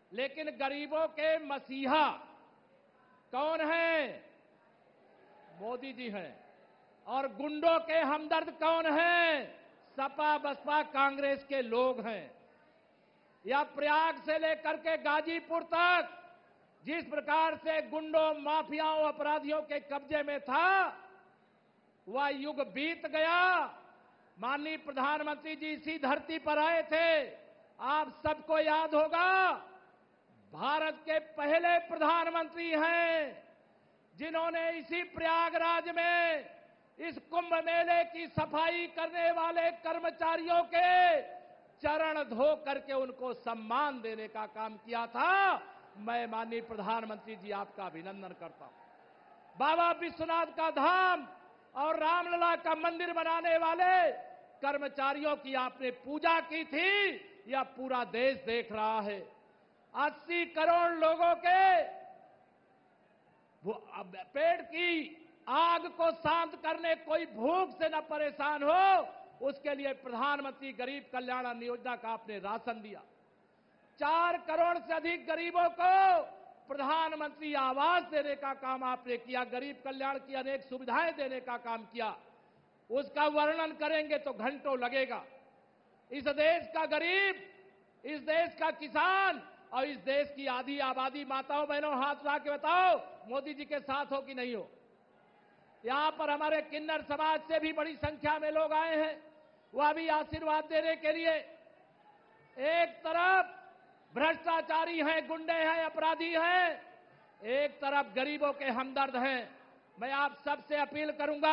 लेकिन गरीबों के मसीहा कौन है? मोदी जी हैं। और गुंडों के हमदर्द कौन है? सपा बसपा कांग्रेस के लोग हैं। या प्रयाग से लेकर के गाजीपुर तक जिस प्रकार से गुंडों, माफियाओं, अपराधियों के कब्जे में था, वह युग बीत गया। माननीय प्रधानमंत्री जी इसी धरती पर आए थे। आप सबको याद होगा, भारत के पहले प्रधानमंत्री हैं जिन्होंने इसी प्रयागराज में इस कुंभ मेले की सफाई करने वाले कर्मचारियों के चरण धो करके उनको सम्मान देने का काम किया था। मैं माननीय प्रधानमंत्री जी आपका अभिनंदन करता हूं। बाबा विश्वनाथ का धाम और रामलला का मंदिर बनाने वाले कर्मचारियों की आपने पूजा की थी, यह पूरा देश देख रहा है। 80 करोड़ लोगों के पेट की आग को शांत करने, कोई भूख से न परेशान हो, उसके लिए प्रधानमंत्री गरीब कल्याण अन्न योजना का आपने राशन दिया। 4 करोड़ से अधिक गरीबों को प्रधानमंत्री आवास देने का काम आपने किया। गरीब कल्याण की अनेक सुविधाएं देने का काम किया। उसका वर्णन करेंगे तो घंटों लगेगा। इस देश का गरीब, इस देश का किसान और इस देश की आधी आबादी, माताओं बहनों हाथ उठा के बताओ, मोदी जी के साथ हो कि नहीं हो? यहां पर हमारे किन्नर समाज से भी बड़ी संख्या में लोग आए हैं, वह भी आशीर्वाद देने के लिए। एक तरफ भ्रष्टाचारी हैं, गुंडे हैं, अपराधी हैं, एक तरफ गरीबों के हमदर्द हैं। मैं आप सबसे अपील करूंगा,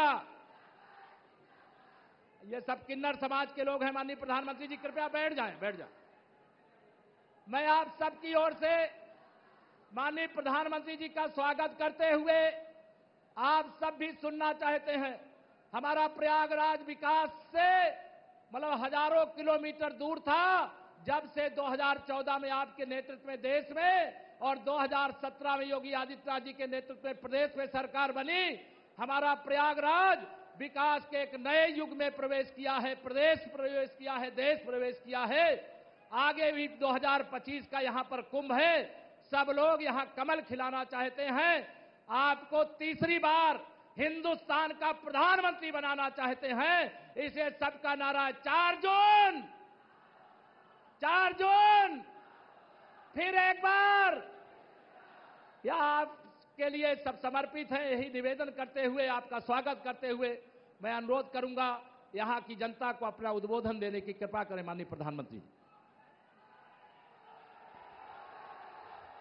ये सब किन्नर समाज के लोग हैं। माननीय प्रधानमंत्री जी कृपया बैठ जाएं, बैठ जाएं। मैं आप सबकी ओर से माननीय प्रधानमंत्री जी का स्वागत करते हुए आप सब भी सुनना चाहते हैं। हमारा प्रयागराज विकास से मतलब हजारों किलोमीटर दूर था। जब से 2014 में आपके नेतृत्व में देश में और 2017 में योगी आदित्यनाथ जी के नेतृत्व में प्रदेश में सरकार बनी, हमारा प्रयागराज विकास के एक नए युग में प्रवेश किया है, प्रदेश प्रवेश किया है, देश प्रवेश किया है। आगे भी 2025 का यहां पर कुंभ है। सब लोग यहां कमल खिलाना चाहते हैं। आपको तीसरी बार हिंदुस्तान का प्रधानमंत्री बनाना चाहते हैं। इसे सबका नारा 4 जून, 4 जून, फिर एक बार। यह आपके लिए सब समर्पित है। यही निवेदन करते हुए, आपका स्वागत करते हुए मैं अनुरोध करूंगा, यहां की जनता को अपना उद्बोधन देने की कृपा करें माननीय प्रधानमंत्री।